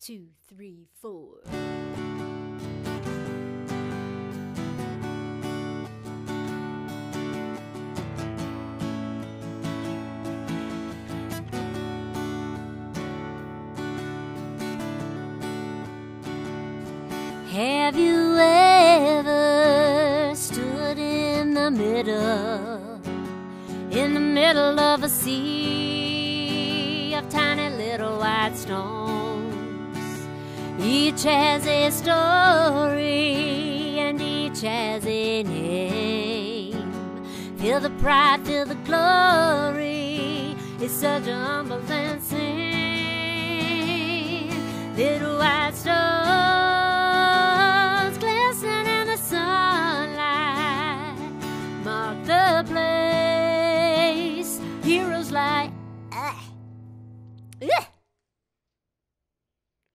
2, 3, 4. Have you ever stood in the middle of a sea of tiny little white stones? Each has a story and each has a name. Feel the pride, feel the glory, it's such a humble and sin. Little white